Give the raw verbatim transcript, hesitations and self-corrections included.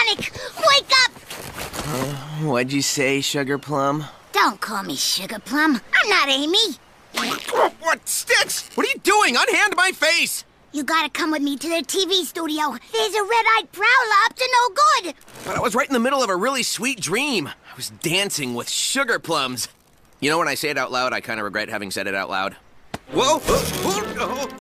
Sonic! Wake up! What'd you say, Sugar Plum? Don't call me Sugar Plum. I'm not Amy. What? Stitch! What are you doing? Unhand my face! You gotta come with me to the T V studio. There's a red-eyed prowler up to no good. But I was right in the middle of a really sweet dream. I was dancing with sugar plums. You know, when I say it out loud, I kind of regret having said it out loud. Whoa!